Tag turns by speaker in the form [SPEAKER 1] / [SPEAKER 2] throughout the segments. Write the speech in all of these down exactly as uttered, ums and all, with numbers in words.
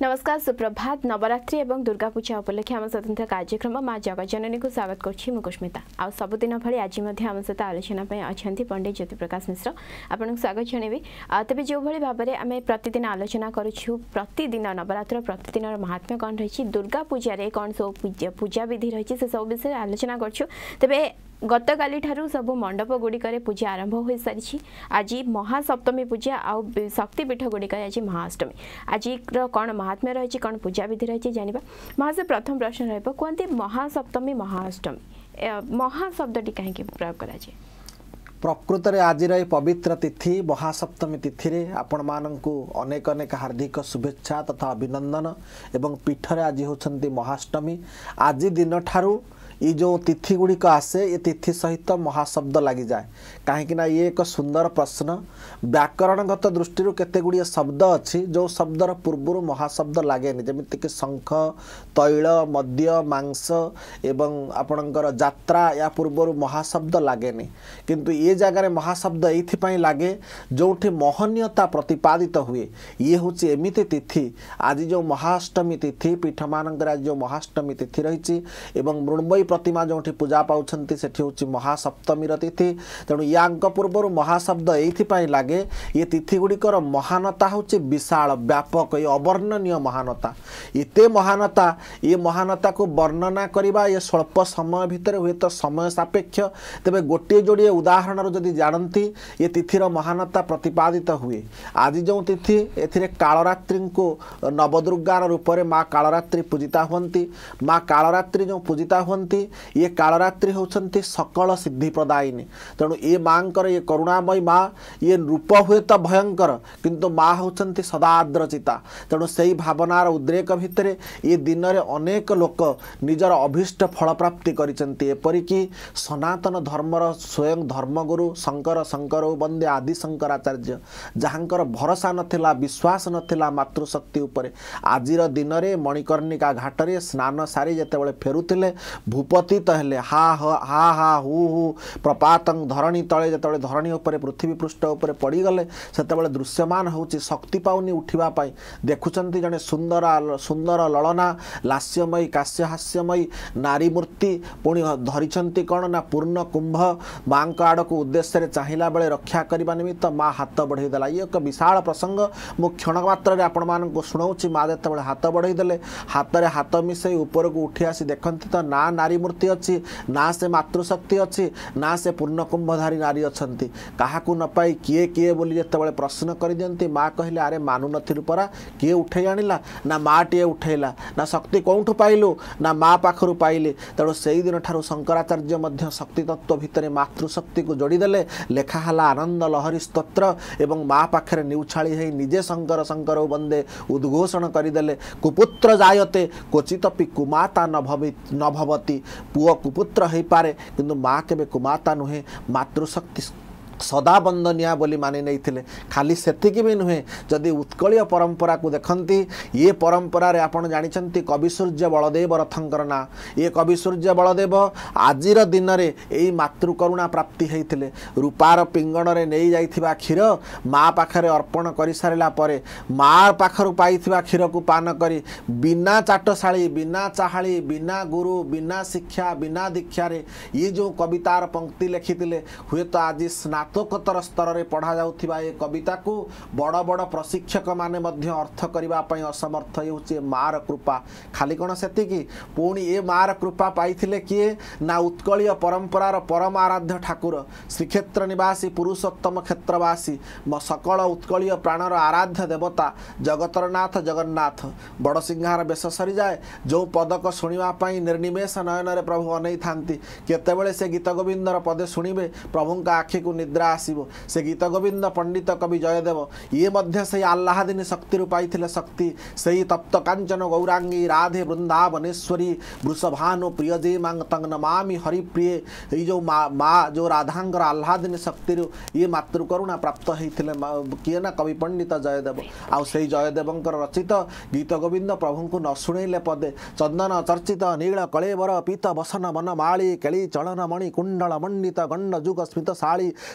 [SPEAKER 1] नमस्कार सुप्रभात नवरात्रि एवं दुर्गा पूजा उपलक्षे आम स्वतंत्र कार्यक्रम माँ जगत जननी को स्वागत करुच्ची मुकुस्मिता आ सबुदिन भली आज आम सहित आलोचना अच्छा पंडित ज्योति प्रकाश मिश्र आपन स्वागत जनइबी तेज जो भाई भाव में आम प्रतिदिन आलोचना करुँ प्रतिदिन नवरात्र प्रतिदिन महात्म्य कौन रही दुर्गा पूजा कौन सब पूजा विधि रही से सब विषय आलोचना करुँ तेरे गत काली ठारू सब मंडप गुड़िक पूजा आरंभ हो सारी आज महासप्तमी पूजा आउ शक्तिपीठ गुड़िक आज महाअष्टमी आज कौन महात्म्य रही कौन पूजा विधि रही जाना महाशय प्रथम प्रश्न कहते महासप्तमी महाअष्टमी महाशब्दी कहीं प्रयोग कर
[SPEAKER 2] प्रकृत रे आज पवित्र तिथि महासप्तमी तिथि रे आपण माननकु अनेक अनेक हार्दिक शुभेच्छा तथा अभिनंदन एवं पीठ रे आज होछंती महाअष्टमी आज दिन ठारू ये जो तिथि गुड़िक आसे ये तिथि सहित महाशब्द लगी जाए कहीं ये एक सुंदर प्रश्न व्याकरणगत दृष्टि केते गुड़िए शब्द अच्छी जो शब्दर पूर्वर महाशब्द लगे जमीक शंख तैल मद्य मांस एवं आपणकर यात्रा या पूर्वर महाशब्द लगे किंतु ये जगार महाशब्द ये लगे जो महनीयता प्रतिपादित हुए ये हूँ एमती तिथि आज जो महाअष्टमी तिथि पीठ मानक आज जो महाअष्टमी तिथि रही मृण्मयी प्रतिमा जो पूजा पाँच से महासप्तमी तिथि तेणु या पूर्व महाशब्द ये लगे ये तिथि गुड़िकर महानता हूँ विशाल व्यापक ये अवर्णनीय महानता इते महानता ये महानता को वर्णना करवा ये स्वल्प समय भितर हुए तो समय सापेक्ष तेरे गोटे जोड़े उदाहरण जदि जानती ये तिथिर महानता प्रतिपादित हुए आज जो तिथि ए कालरात्रि को नवदुर्गार रूप में माँ कालरात्रि पूजिता हुंती माँ कालरात्रि जो पूजिता हुंती ये कालरात्रि होती सकल सिद्धि प्रदायिनी तेणु ये माँ ये करुणामयी माँ ये रूप हुए तो भयंकर किंतु माँ होती सदाद्रचिता तेणु से ही भावनार उद्रेक भितर ये दिन में अनेक लोक निजर अभीष्ट फल प्राप्ति करपरिकी सनातन धर्मर स्वयं धर्मगुरु शंकर शंकर वंदे आदि शंकराचार्य जहाँकर भरोसा नथिला विश्वास नथिला मातृशक्ति उपरे आजिर दिन में मणिकर्णिका घाटरे स्नान सारी जेतेबेले फेरुथिले भूपति हेले हा हा हा हु हु प्रपातं धरणी तले जेतेबेले धरणी उपरे पृथ्वी पृष्ठ उपरे पड़ीगले सेतेबेले दृश्यमान होउची शक्ति पाउनी उठिबा पाई देखुचंती जने सुंदर सुंदर ललना लास्यमयी काश्यहास्यमयी नारी मूर्ति पुणी धरिचंती कौन ना पूर्ण कुंभ माँ आड़ को उद्देश्य चाहिला बेले रक्षा करने निमित्त माँ हाथ बढ़ईदेला ये एक विशाल प्रसंग मु क्षण मात्र आपण मानक शुणाऊँ माँ जो हाथ बढ़ईदे हाथ में हाथ मिसई ऊपर को उठी आसी देखती तो ना नारी मूर्ति अच्छी ना से मातृशक्ति अच्छी ना से पूर्ण कुंभधारी नारी अच्छा क्या न पाई किए किए बोली जिते प्रश्न कर दियंती माँ कहले अरे मानु नथिलु परा किए उठे आनिला ना माँ टीए उठेला ना शक्ति कौठू पाइलु ना माँ पाखरु पाइले तेणु से दिन ठारू शंकराचार्य मध्य शक्ति तत्व भितर मातृशक्ति को जोड़ीदेले लेखाला आनंद लहरी स्तोत्र एवं माँ पाखे निउछाड़ी है निजे शंकर शंकर वंदे उद्घोषण करदेले कुपुत्र जायते क्वचितपि कुमाता न भवि न भवती पुओ कुपुत्र हो पारे किंतु माँ केबे कुमाता नुहे मातृशक्ति सदा वंदनिया बोली मानि नहीं खाली सेतिकी भी नुहे जदि उत्कलीय परंपरा को देखती ये परंपरा रे आपण जानिछंती कवि सूर्य बलदेव रथंकर ना ये कवि सूर्य बलदेव आजिर दिन में यही मातृकरुणा प्राप्ति होते रूपार पिंगण रे नहीं जाइथिबा क्षीर माँ पाखरे अर्पण कर सारा पर माँ पाखर पाई क्षीर को पान करी बिना चाटशाली बिना चाहाली बिना गुरु बिना शिक्षा बिना दीक्षार ये जो कवितार पंक्ति लिखिते हुए तो आज स्ना स्नातकोत्तर स्तर में पढ़ा जाउथिबा ए कविता को बड़ बड़ प्रशिक्षक माने मध्य अर्थ करने असमर्थ ये मार कृपा खाली कौन से पुणी ए मार कृपा पाइथिले किए ना उत्कलीय परंपरार परम आराध्य ठाकुर श्रीक्षेत्र निवासी पुरुषोत्तम क्षेत्रवासी सकल उत्कलीय प्राणर आराध्य देवता जगतरनाथ जगन्नाथ बड़ सिंहार बेश सरी जाए जो पदक शुणापी निर्निमेष नयन प्रभु अनै थांती केतेबेले से गीत गोविंदर पदे शुणिबे प्रभु का आखि को निद्रा आसीबो से गीत गोविंद पंडित कवि जयदेव ये मध्य से आह्लादिनी शक्ति पाइथिले शक्ति से तप्त कांचन गौरांगी राधे वृंदावनेश्वरी वृषभानु प्रियजे मां तंग नमामि हरिप्रिय ये जो माँ मा जो राधांगर आह्लादिनी शक्ति ये मातृकरुणा प्राप्त होते किए ना कवि पंडित जयदेव आउ से जयदेवंकर रचित गीत गोविंद प्रभु को न शुणेले पदे चंदन चर्चित नील कलेवर पीत बसन मन माली केली चलन मणि कुंडल मंडित गंड जुग स्मित शाली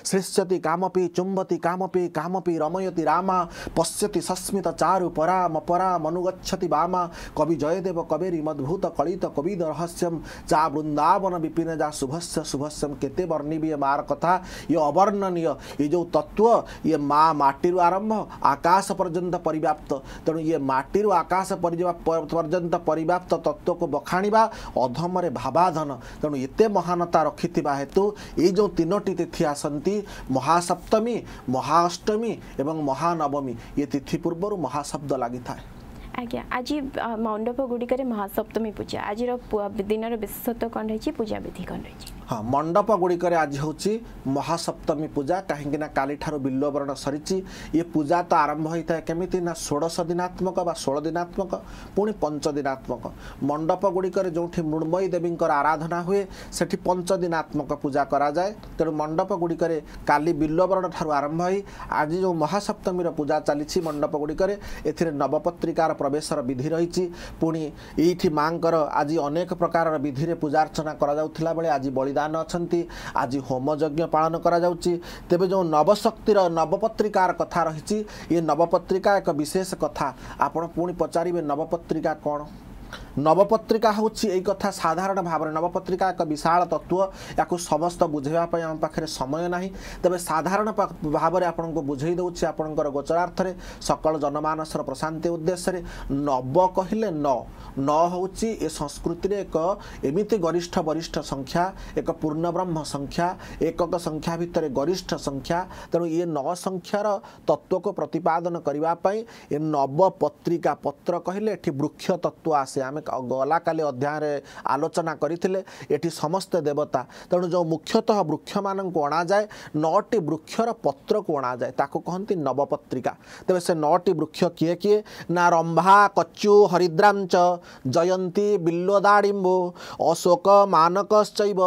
[SPEAKER 2] सृष्यति कामपि चुम्बति कामपि कामपि रमयति रामा पश्यति सस्मित चारु पराम पराम अनुगच्छति वामा कवि जयदेव कवेरी मद्भुत कलित कविद रहस्यम चा वृंदावन विपिन जा शुभस्य शुभस्यम केते वर्णिबी मार कथा ये अवर्णनीय ये जो तत्व ये माँ माटी आरंभ आकाश पर्यंत परिव्याप्त तेणु ये माटी आकाश पर्यंत परिव्याप्त तत्व को बखाणिबा अधमरे भावाधन तेणु एते महानता रखिथिबा हेतु ये जो तीनोटी तिथि आसंती महासप्तमी महाअष्टमी एवं महानवमी ये तिथि पूर्व महाशब्द लगी था।
[SPEAKER 1] आज्ञा आज मंडप गुड़िक महासप्तमी पूजा आज दिन विशेषत्व कौन रही पूजा विधि कौन रही?
[SPEAKER 2] हाँ मंडप गुड़िक आज हूँ महासप्तमी पूजा कहीं काली ठारू बिल्ववरण सरी ये पूजा तो आरंभ होता है केमिति ना षोड़श दिनात्मक बा षोल दिनात्मक पुणी पंच दिनात्मक मंडप गुड़िक जो मृण्मयी देवी आराधना हुए सेठी पंच दिनात्मक पूजा करा जाए तेणु मंडप गुड़िक काली बिल्ववरण ठारू आरंभ हो आज जो महासप्तमी पूजा चली मंडप गुड़िक ए नवपत्रिकार प्रवेशर विधि रही पुणी ये माँ आज अनेक प्रकार विधि पूजार्चना करा बेले आज बलिदान अच्छी आज होम यज्ञ पालन करा जाउची तेबे जो नवशक्तिर नवपत्रिकार कथा रही ये नवपत्रिका एक विशेष कथा आपण पुणी पचारे नवपत्रिका कौन नवपत्रिका हूँ यही कथा साधारण भाव में नवपत्रिका एक विशाल तत्व या समस्त बुझेवाई आम पाखे समय ना तेज साधारण भाव में आपको बुझे दूसरी आपंकर गोचरार्थ सकल जनमानसर प्रशांति उद्देश्य नव कहले न न हूँ ए संस्कृति एक एमती गरिष्ठ वरिष्ठ संख्या एक पूर्ण ब्रह्म संख्या एकक संख्या भितर गरिष्ठ संख्या तेणु ये नव संख्यार तत्व को प्रतिपादन करने ये नवपत्रिका पत्र कहले ये वृक्ष तत्व आसे आम गला काली अध्याय आलोचना करथिले एठी समस्त देवता तेणु जो मुख्यतः वृक्ष मान को अणा जाए नौटी वृक्षर पत्र को अणा जाए ताको कहती नवपत्रिका तेज से नौटी वृक्ष किए किए ना रंभा कच्चु हरिद्रांच जयंती बिल्वदाडिम्बो अशोक मानकश्चैव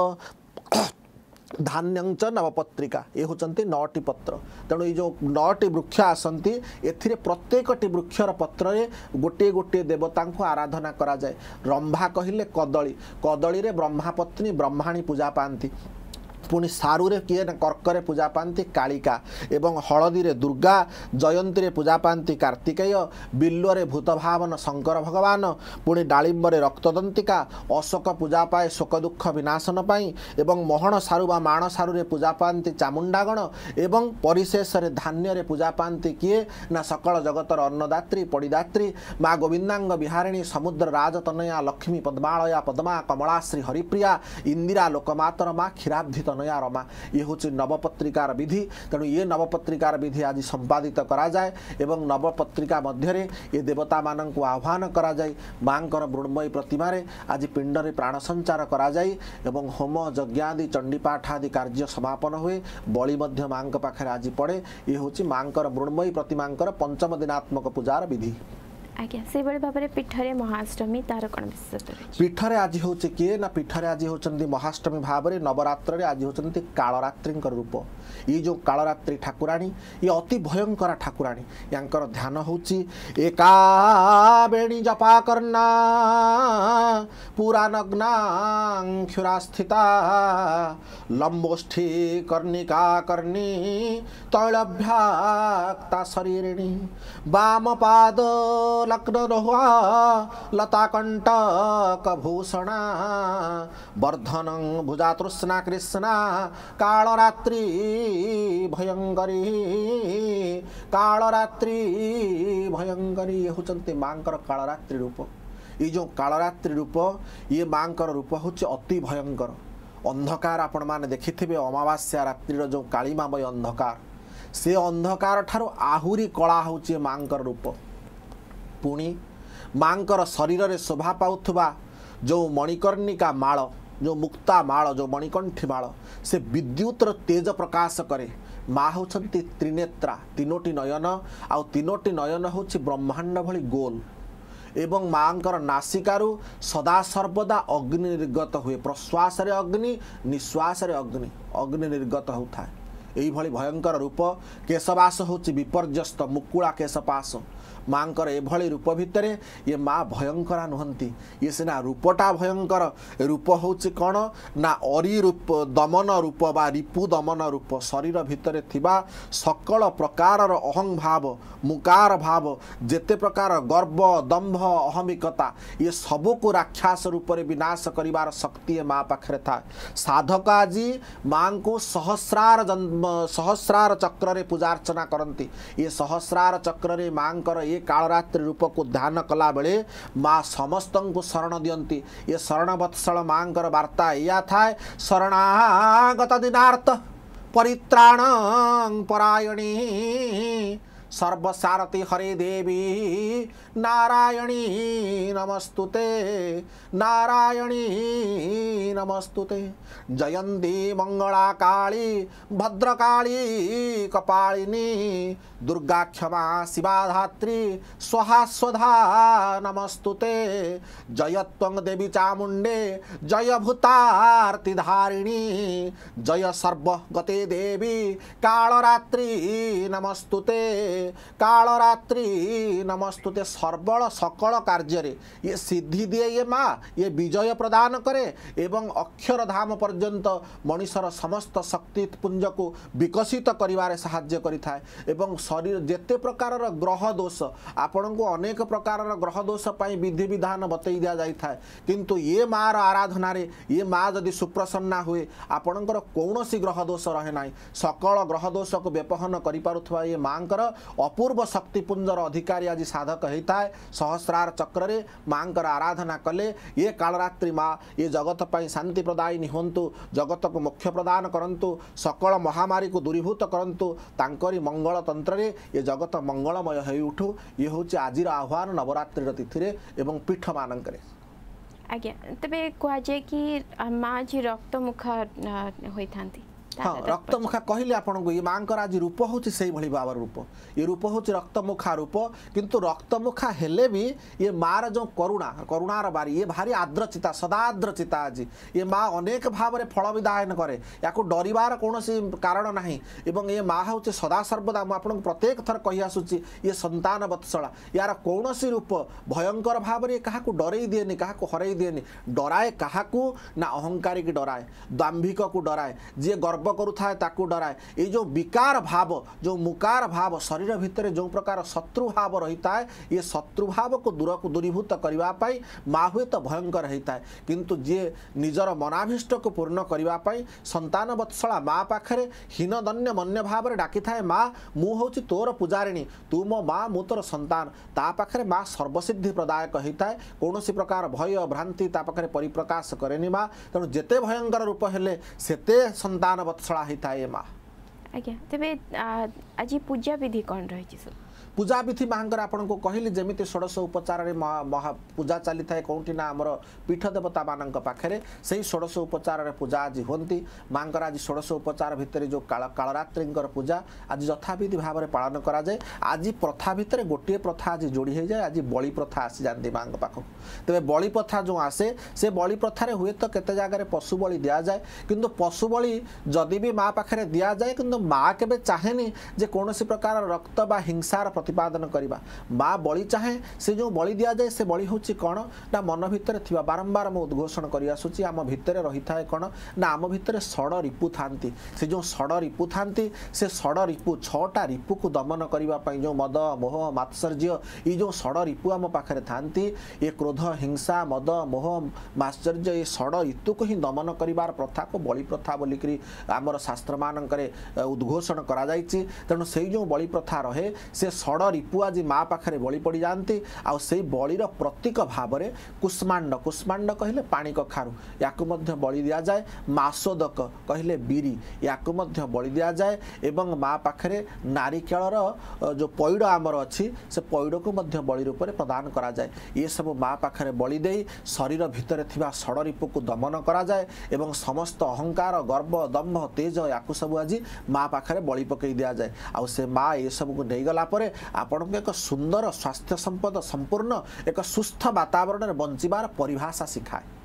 [SPEAKER 2] धान्यंच नवपत्रिका ये होचंती नौटी पत्र तेणु ये जो नौटी वृक्ष आसंती एथिरे प्रत्येकटी वृक्षर पत्र रे गोटे गोटे देवता को आराधना करा जाए रंभा कहिले कदली कदली रे ब्रह्मापत्नी ब्रह्माणी पूजा पाती पुणी सारू रे किए ना कर्करे पूजा पाती कालिका एवं हलदी रे दुर्गा जयंती रे पूजा पाती कार्तिकेय बिल्वरे भूत भावन शंकर भगवान पुणी डालिम्बरे रक्तदंतिका अशोक पूजा पाए शोक दुख विनाशन पाई एवं मोहन सारू बा माण सारू रे पूजा पाती चामुंडागण एवं परिशेष रे धान्य रे पूजा पाती किए ना सकल जगतर अन्नदात्री पड़िदात्री माँ गोविंदांग विहारिणी समुद्र राजतनया लक्ष्मी पद्मालया पद्मा कमलाश्री हरिप्रिया इंदिरा लोकमातर माँ क्षीराब्धि नया रमा ये हूँ नवपत्रिकार विधि तेणु ये नवपत्रिकार विधि आज संपादित करा जाए एवं नवपत्रिका मध्य ये देवता मान को आह्वान करा जाए माँ मृण्मयी प्रतिमा आज पिंड में प्राण संचार करा जाए एवं होम यज्ञादि चंडीपाठ आदि कार्य समापन हुए बलि मध्य माँ पाखे आज पड़े ये हूँ माँ मृण्मयी प्रतिमा पंचम दिनात्मक पूजार विधि।
[SPEAKER 1] आज्ञा से बड़े भाव में पीठरे महाअष्टमी तार कौन विशेषता
[SPEAKER 2] पीठरे आज हूँ किए ना पीठरे आज होती महाअष्टमी भाव में नवरात्र आज होती कालरात्रि रूप ये जो कालरात्रि ठाकुराणी ये अति भयंकर ठाकुराणी यांकर ध्यान होची एका बेणी जपा करना पूरा नग्नाक्षुरा स्थिता लंबोष्ठी कर्णिका कर्णी तैलभ्याक्ता शरीरिणी वाम पाद लग्न रोहा लताकंटक भूषणा वर्धन भुजा तृष्णा कृष्णा कालरात्रि भयंकरी कालरात्रि भयंकरी ये होचंती मांकर कालरात्रि रूप ये जो कालरात्रि रूप ये मांकर रूप होची अति भयंकर अंधकार आपण माने देखिथिबे अमावास्या रात्रि जो कालीमामय अंधकार से अंधकार ठारो आहुरी कला होची मांकर रूप पुणी मांकर शरीर रे शोभा पाउथुबा जो मणिकर्णिका माळ जो मुक्ता माळ जो मणिकंठी माळ से विद्युत तेज प्रकाश करे माँ होती त्रिनेत्रा तीनोटी नयन आउ तीनोटी नयन होची ब्रह्मांड भली गोल एवं माँकर नासिकारु सदा सर्वदा अग्नि निर्गत हुए प्रश्वास रे अग्नि निश्वास रे अग्नि अग्नि निर्गत होता है यही भली भयंकर रूप केशवास होची विपर्यस्त मुकुला केशपास मांकर एभली रूप भितर ये माँ भयंकरा नुहंती ये सिना रूपटा भयंकर रूप होची कौन ना अरी रूप दमन रूप बा रिपु दमन रूप शरीर भितर थिबा सकल प्रकार अहं भाव मुकार भाव जेते प्रकार गर्व दंभ अहमिकता ये सबू को राक्षस रूप में विनाश करिवार शक्ति ये माँ पाखरे था साधक आज माँ को सहस्रार जन्म सहस्रार चक्र रे पूजा अर्चना करती ये सहस्रार चक्र रे माँकर ये कालरात्रि रूप को ध्यान कला बेले माँ समस्त को शरण दियंती ये शरण वत्सल माँकर वार्ता या था शरणागत दिनार्थ परित्राण परायणी सर्वसारथि हरे देवी नारायणी नमस्तुते नारायणी नमस्तुते जयंती मंगला काली भद्रकाली कपालिनी दुर्गा क्षमा शिवा धात्री स्वाहा स्वधा नमस्तुते जयत्वं देवी चामुंडे जय भूतार्ति धारिणी जय सर्वगते देवी कालरात्रि नमस्तुते कालरात्रि नमस्तुते सर्वल सकल कार्य ये सिद्धि दिए ये माँ ये विजय प्रदान करे एवं अक्षर धाम पर्यंत मनुष्यर समस्त शक्ति पुंज को विकसित करिवारे सहाय्य करिथाए एवं शरीर जेते प्रकार ग्रह दोष आपण को अनेक प्रकार ग्रह दोष पाई विधि विधान बतई दिया जाई थाए किंतु ये माँ आराधना रे ये माँ जदि सुप्रसन्ना हुए आपणकर कौनसी ग्रह दोष रहे ना सकल ग्रह दोष को व्यपहन करि पारुथवा ये माँकर अपूर्व शक्तिपुंजर अधिकारी आज साधक होता है सहस्रार चक्र रे माँकर आराधना कले ये कालरात्रि माँ ये जगत पर शांति प्रदायिनी हंतु जगत को मोक्ष प्रदान करंतु सकल महामारी को दूरीभूत करंतु तांकरी मंगल तंत्र रे ये जगत मंगलमय हो उठू ये हूँ आज आह्वान नवरात्रि तिथि रे एवं पीठ मानकरे
[SPEAKER 1] आज्ञा तेरे कहुए कि माँ जी रक्त मुखा होता
[SPEAKER 2] हाँ रक्तमुखा कहले आपन को ये माँकर आज रूप हूँ से भाव रूप ये रूप हूँ रक्तमुखा रूप किंतु रक्तमुखा हेले भी ये मार जो करुणा करुणार बारी ये भारी आद्रचिता सदाद्रचिता आज ये माँ अनेक भाव में फल विदायन करे या डरबार कौन कारण ना एवं ये माँ हूँ सदा सर्वदा मुझे प्रत्येक थर कही आसूची ये संतान वत्सला यार कौन रूप भयंकर भाव में क्या डरई दिएनि क्या हरई दिएनि डराए क्या ना अहंकारी की डराए दाम्भिक को डराए जी गर्व करुथाए ताकू डराए ये जो विकार भाव जो मुकार भाव शरीर भितर जो प्रकार शत्रु भाव रही है ये शत्रु भाव को दूर को दूरीभूत करने माँ हुए तो भयंकर होता है किंतु जी निजर मनाभीष्ट को पूर्ण करने संतान वत्सला माँ पाखे हीनदन्य मन्य भाव में डाकी थाए माँ मु हूँ तोर पूजारिणी तू मो माँ मु तोर संतान ता पाखे माँ सर्वसिद्धि प्रदायक होता है कौन प्रकार भय भ्रांति ता पाखे परिप्रकाश करेनि माँ तेणु जेते भयंकर रूप हेले सेते संतान वत्सला होता है माँ
[SPEAKER 1] आज्ञा तेरे आज पूजा विधि कौन रही
[SPEAKER 2] पूजा विधि माँकर आपन को कहली जमी षोड़श उपचार महा पूजा चली थाए कौटी ना आमर पीठ देवता मान पाखे से षोड़श उपचार पूजा आज होती माँकर आज षोड़श उपचार भितर जो काल कालरात्रि पूजा आज यथाविधि भाव में पालन कराए आज प्रथा भितर गोटे प्रथा आज जोड़ी हो जाए आज बलि प्रथा आसी जाती माँ पाखक तेज बलि प्रथा जो आसे से बलि प्रथार हुए तो केते जगह पशु बलि दि जाए किंतु पशु बलि जदि भी माँ पाखे दि जाए किंतु माँ केबे चाहेनी जे कौन प्रकार रक्त बा हिंसार प्रतिपादन करवा माँ बलि चाहे से जो बलि दि जाए से बलि हूँ कौन ना मन भितर थिबा बारंबार मु उद्घोषण कर आसूची आम भितर रही थाए कौन ना आम भितर षड रिपु थांती से जो षड रिपु थांती से षड रिपु छटा रिपु को दमन करने जो मद मोह मात्सर्य ये जो षड रिपु आम पाखे थांती ये क्रोध हिंसा मद मोह मात्सर्य ये षड ऋतु को ही दमन कर प्रथा को बलि प्रथा बोलिक आमर शास्त्र मानक उद्घोषण करा जायछि तेणु से जो बलि प्रथा रहे से षड रिपु आज माँ पाखे बलि पड़ जाती आ बलिर प्रतीक भाव में कुष्मांड कुष्मांड कहले पानी कखारु या बलि दि जाए मासोदक कहले बीरी या बलि दि जाए एवं माँ पाखे नारिकेलर जो पैड़ आमर अच्छी से पैड़ को बलि रूप में प्रदान करा जाए ये सब माँ पाखे बलि दे शरीर भितर थिबा षड रिपु को दमन करा जाए एवं समस्त अहंकार गर्व दम्भ तेज या सब आज माँ पाखे बलि पकई दि जाए आ से माँ ये सब को नहीं गला परे आपण को एक सुंदर स्वास्थ्य संपद संपूर्ण एक सुस्थ वातावरण में बंचबार परिभाषा शिखाए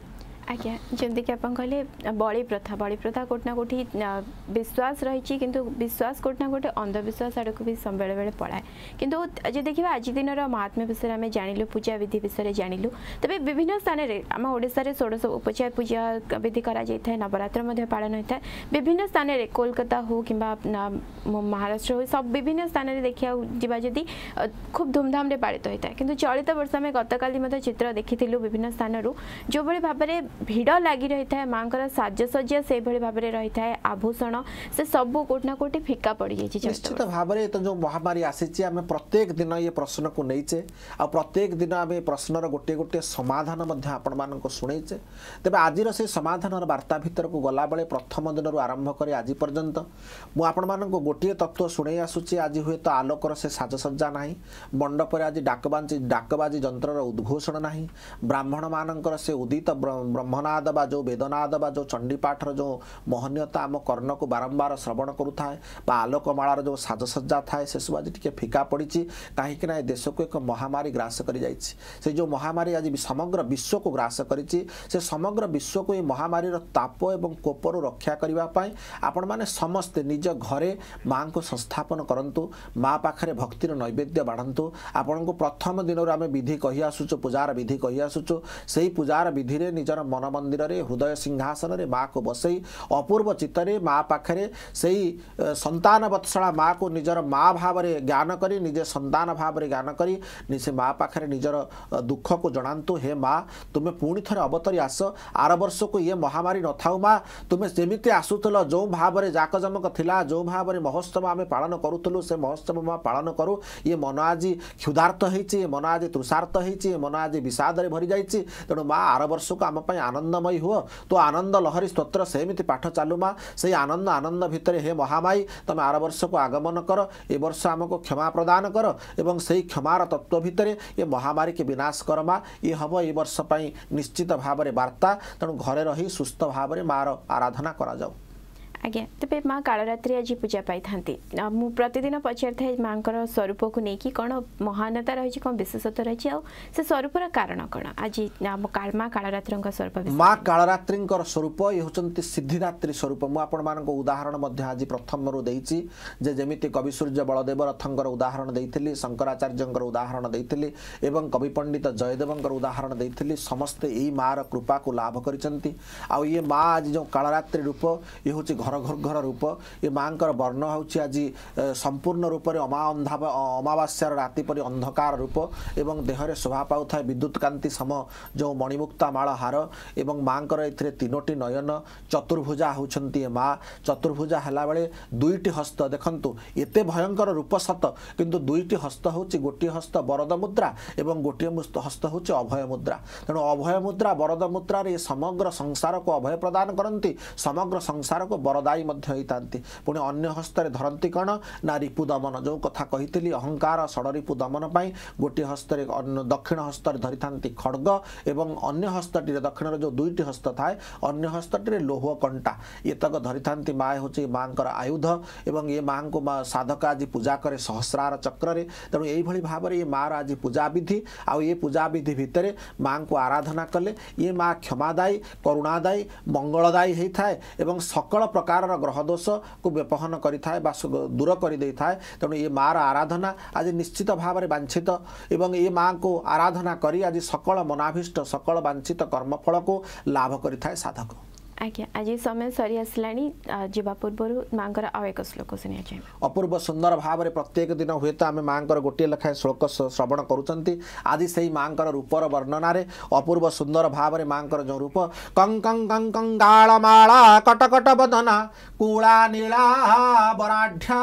[SPEAKER 1] आज्ञा जमी कि आप कहले बलि प्रथा बलि प्रथा कोटना कोठी विश्वास रही किंतु विश्वास कोटना गोटे अंधविश्वास आड़ को भी बेले बेले पड़ाए किंतु आज देखिए आज दिन महात्म्य विषय आम जानलु पूजा विधि विषय जानलु तेज विभिन्न स्थान में आम ओडिशा षोड़श उपचार पूजा विधि करा नवरात्र पालन होता है विभिन्न स्थान में कोलकाता हो कि महाराष्ट्र हो सब विभिन्न स्थान में देखा जा जदि खूब धूमधाम रे पालित होता है किंतु चलित वर्ष आम गतकाली चित्र देखी विभिन्न स्थान जो भाव में भिड़ लगी रही है माँ साजसज्जा से भाव में रही है आभूषण से सब कोटना कोटी फिका पड़ जाए
[SPEAKER 2] निश्चित भाव में तो जो महामारी आसी आम प्रत्येक दिन ये प्रश्न को नहींचे आ प्रत्येक दिन आम प्रश्नर गोटे गोटे समाधान आपण मान शुणेचे तेज आज से समाधान वार्ता भितर को गला बेले प्रथम दिन आरंभ कर आज पर्यंत मुझे गोटे तत्व शुणे आसूची आज हुए तो आलोकर से साजसज्जा ना मंडप आज डाकबाजी डाकबाजी जंतर उद्घोषण ना ब्राह्मण मानकर से उदित ब्रह्मनाद बा जो वेदनाद बा जो चंडीपाठर जो मोहनीयता आम कर्ण को बारंबार श्रवण करूए आलोकमालार जो साजसज्जा थाए से सब आज टी फिका पड़ी कहीं देश को एक महामारी ग्रास कर से जो महामारी आज समग्र विश्व को ग्रास करी समग्र विश्व को ये महामारी ताप एवं कोपर रक्षा करने आपण मैंने समस्ते निज घरे माँ को संस्थापन करंतु माँ पाखे भक्तिर नैवेद्य बाढ़ंतु आपण को प्रथम दिन आम विधि कही आसुचु पूजार विधि कही आसुचु से पूजार विधि रे निजर मन मंदिर रे हृदय सिंहासन रे माँ को बसई अपूर्व चित्तरे माँ पाखे से संतान वत्सला माँ को निजर माँ भाव में ज्ञान करी निजे संतान भाव में ज्ञान करी निजे माँ पाखे निजर दुख को जनातु हे माँ तुम्हें पुणी थे अवतरी आस आर वर्ष को ये महामारी न था माँ तुम्हें जमी आसुल जो भाव में जाकजमक थिला जो भाव में महोत्सव आम पालन करूँ से महोत्सव माँ पालन करूँ ये मन आज क्षुधार्त होती मन आज तृषार्त होती मन आज विषाद भरी जाइए तेणु माँ आर वर्ष को आम आनंदमयी हुआ तो आनंद लहरी स्तोत्र सेमती पाठ चालू माँ से आनंद आनंद भितर हे महामाई तुम आर वर्ष को आगमन कर ए वर्ष आमको क्षमा प्रदान कर एवं से क्षमार तत्व भितर ये महामारी के विनाश कर माँ ये हम ए वर्ष निश्चित भाव में वार्ता तेणु घरे रही सुस्थ भाव में मार आराधना करा जाऊ
[SPEAKER 1] आज्ञा तेज माँ कालरात्रि आज पूजा पाई था मु प्रतिदिन पचार था माँ स्वरूप को लेकिन कौन महानता रही कौन विशेषता रही से स्वरूपर कारण कौन आज माँ कालरात्रि स्वरूप
[SPEAKER 2] माँ कालरात्रि स्वरूप ये होती सिद्धिदात्री स्वरूप मुझे उदाहरण आज प्रथम रू देती जमी कवि सूर्य बलदेव रथंकर उदाहरण देती शंकराचार्य उदाहरण देती एवं कवि पंडित जयदेव उदाहरण देती समस्ते यही माँ कृपा को लाभ करिसेंती आ ये माँ आज जो कालरात्रि रूप ये हूँ घर घर घर रूप ये माँ वर्ण हूँ आज संपूर्ण रूप से अमा अंधा अमावास्यार राति परि अंधकार रूप एवं देहरे शोभा पाऊ था विद्युत कांति सम जो मणिमुक्ता माल हार एवं माँ ए तीनोटी नयन चतुर्भुजा होती माँ चतुर्भुजा है बेले दुईटी हस्त देखंतु एते भयंकर रूप सत किंतु दुईटी हस्त हूँ गोटे हस्त वरद मुद्रा एवं गोटे हस्त हूँ अभय मुद्रा तेणु अभय मुद्रा वरद मुद्रा ये समग्र संसार को अभय प्रदान करती समग्र संसार को वरदायी पुणी अन्य हस्तर धरती कौन ना रिपु दमन जो कथा कही अहंकार षड़रिपु दमन पाई गोटे हस्तर दक्षिण हस्तर धरी था खड्ग एवं अन्य हस्तटी दक्षिण जो दुईटी हस्त थाए अन्य हस्तटी लोह कंटा ये तक धरी था माँ हूँ माँ आयुध एवं ये माँ को साधक आज पूजा करे सहस्रार चक्र तेणु यही भाव में ये माँ आज पूजा विधि आउ ये पूजा विधि भितर माँ को आराधना कले ये माँ क्षमादायी करुणादायी मंगलदायी होता है एवं सकल प्रकार ग्रह दोष को व्यपहन करिथाए बा दूर कर दे थाए तेणु ये माँ आराधना आज निश्चित भाव में वांछित एवं ये माँ को आराधना करी आज सकल मनाभीष्ट सकल वांछित कर्मफल को लाभ करिथाए साधक
[SPEAKER 1] आज्ञा आज समय सरी आसलानी जीवा पूर्व माँ आउ एक श्लोक शुणा चाहिए
[SPEAKER 2] अपूर्व सुंदर भाव में प्रत्येक दिन हुए तो आम माँ गोटे लेखाएं श्लोक श्रवण करुँच आज से माँ रूपर वर्णन अपूर्व सुंदर भाव में माँ जो रूप कंकं कंकालमाला कटकट बदना कूला नीला बराढ़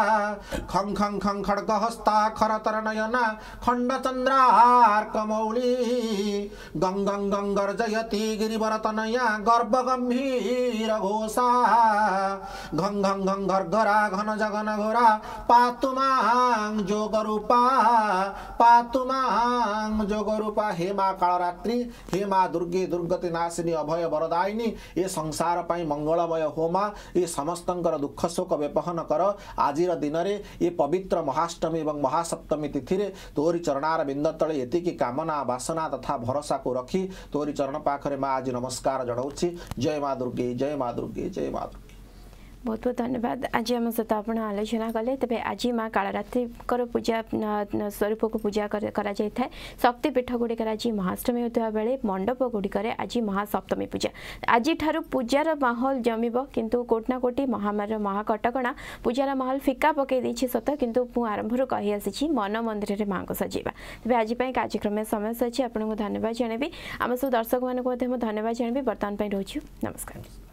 [SPEAKER 2] खं खं खं खड़ग हस्ता खरतर नयना खंड चंद्रार कमौली गंगं गंगर्जयती गिरिवर तनया गर्भ गंभीर घोषा घं घं घं घर्घरा घन जगन घोरा पातु मां जोग रूपा पातु मां जोग रूपा। हे मां कालरात्रि, हे मां दुर्गे दुर्गति नाशिनी अभय वरदायिनी, ए संसार पाई मंगलमय हो मां, ए समस्तंकर दुख शोक व्यपहन कर। आज दिन में ये पवित्र महाष्टमी एवं महासप्तमी तिथि रे तोरी चरणार बिंद तले एतिकी कामना बासना तथा भरोसा को रखी तोरी चरण पाखरे मां आज नमस्कार जनाऊँगी। जय मां दुर्गे, जय मां दुर्गे, जय मां दुर्गे।
[SPEAKER 1] बहुत बहुत धन्यवाद। आज आम सहित आप आलोचना कले। तेज आज माँ कालरात्रि पूजा स्वरूप को पूजा करा जाए। शक्तिपीठ गुड़िक आज महाअष्टमी होता बेले मंडप गुड़िक आज महासप्तमी पूजा। आज पूजार माहौल जमीब किंतु कोटना कोटी महामारी महाकटकणा पूजार माहौल फिका पकई देछि सत, किंतु मु आरंभर कही आसी मन मंदिर में माँ को सजेवा। तेज आज कार्यक्रम में समय अच्छी आपको धन्यवाद जनबी। आम सब दर्शक मानक धन्यवाद जनबी। बर्तमान रोचु नमस्कार।